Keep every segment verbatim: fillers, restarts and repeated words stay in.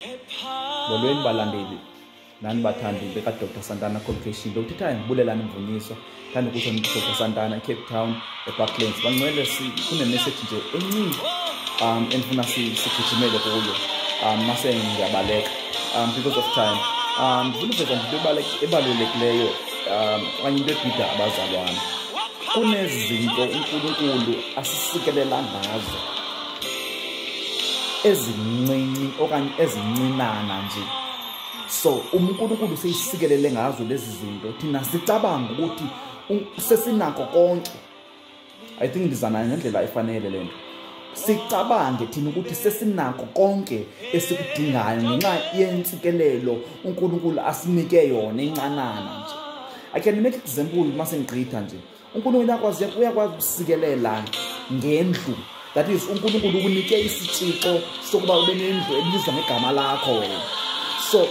Molweni balandeli nani bathandi beka Doctor Santana Communication lokuthethayo ngibulelana imvunyiso thanda ukuthi Doctor Santana Cape Town eBarclays bangcwele si kune message nje encinci um enfuna sigijimele kuyo um mase ngiyabaleka um because of time um ngifuna ukuveza into ebalulekileyo um kanye into ebhida abazalwane kunezinto uNkulunkulu asisikelela ngazo ezincinci okanye ezincinana nje so uNkulunkulu seyisikelele ngazo lezi zinto thina sicabanga ukuthi sesinako konke. I think ndizana ngendlela efanele lento sicabange thina ukuthi sesinako konke esikudingayo ngenxa yentsikelelo uNkulunkulu asinike yona encanana nje. I can make example mase ngigqitha nje uNkulunkulu uyakwazi uyakwazi ukusikelela ngendlu. That is uNkulunkulu ukunike isitshixo sokuba ube nendlu ebizwa ngegama lakho. So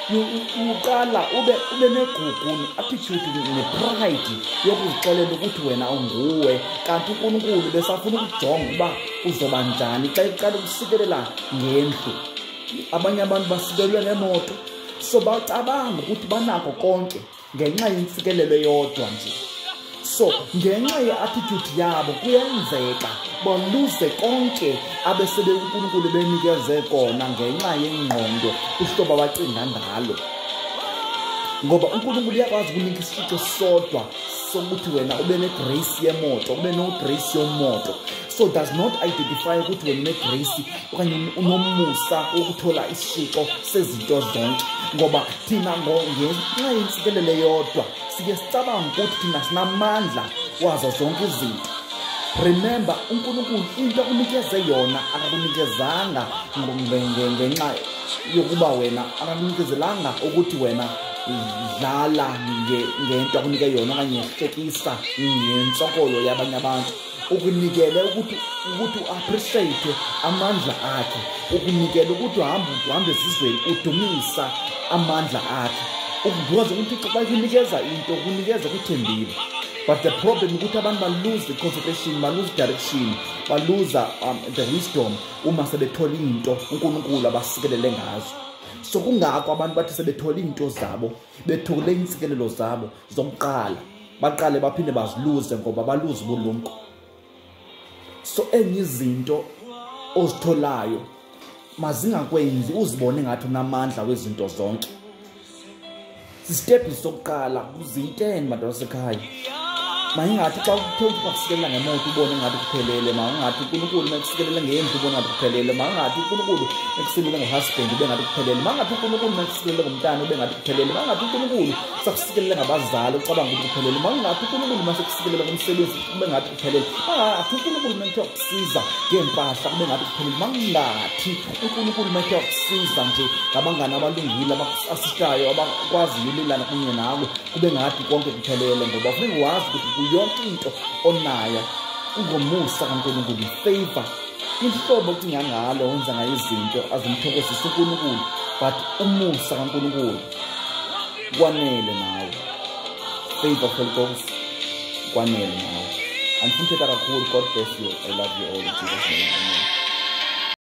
uqala ube ube negugu attitude nepride yokuzixolela ukuthi wena unguwe kanti uNkulunkulu besafuna ukujonga uba uzoba njani xa iqala ukusikelela ngendlu. Abanye abantu basikelwe ngemoto so bacabanga ukuthi banako konke ngenxa yentsikelelo yodwa nje. So ngenxa ye-attitude yabo kuyenzeka baluze konke abesebe uNkulunkulu benikeze kona ngenxa yengqondo uhlobo abacinga ngalo. Ngoba uNkulunkulu uyakwazi ukunika isitshixo sodwa sokuthi wena ube ne-grace yemoto ube no-grace yomoto. So does not identify ukuthi wena une-grace okanye unomusa ukuthola isitshixo sezinto zonke ngoba thina ngenxa yentsikelelo yodwa sike sicabanga ukuthi thina sinamandla wazo zonke izinto. Remember uNkulunkulu into akunikeze yona akakunikezanga ngenxa yokuba wena akakunikezelanga ukuthi wena dlala ngento akunike yona okanye hlekisa ngentsokolo yabanye abantu. Ukunikele ukuthi ukuthi uappreciate amandla akhe ukunikele ukuthi uhambe uhambe esizweni udumisa amandla akhe ukubona ukuthi xa kunikeza into kunikeza kuthembile. But the problem ukuthi abantu ba lose the concentration, ba lose direction, ba lose um, the wisdom uma sebethola into uNkulunkulu abasikelele ngazo. So kungakho abantu bathi sebethola into zabo bethole insikelelo zabo zokuqala baqale baphinde baziluze ngoba baluze ubulumko. So enye izinto ozitholayo mazingakwenzi uzibone ngathi unamandla wezinto zonke. Step sokuqala uzitene bantu basekhaya mayingathi xa uthola ukusikelela ngemoto ubone ngathi kuphelele mangathi uNkulunkulu mekusikelela ngendlu ubone ngathi kuphelele mangathi uNkulunkulu mekusikelela ngohusband ube ngathi kuphelele mangathi uNkulunkulu mekusikelela ngomntana ube ngathi kuphelele mangathi uNkulunkulu sakusikelela ngabazali ucabanga ukuthi kuphelele mangathi uNkulunkulu masekusikelela ngomsebenzi ube ngathi kuphelele mangathi uNkulunkulu mekuthiwa kusiza ngempahla ube ngathi kuphelele mangathi uNkulunkulu mekuthiwa kusiza nje ngabangani abalungile abasistayo abakwazi ulilana kunye nawe kube ngathi konke kuphelele ngoba ufike wazi ukuthi yonke into onayo ungomusa kaNkulunkulu favor ihlobo kucinga ngalo wenza ngayo izinto azimthokozisa uNkulunkulu but umusa kaNkulunkulu kwanele nawe favor for God kwanele nawe. Andifuna ukuthetha kakhulu. God bless you. I love you all in Jesus name. Amen.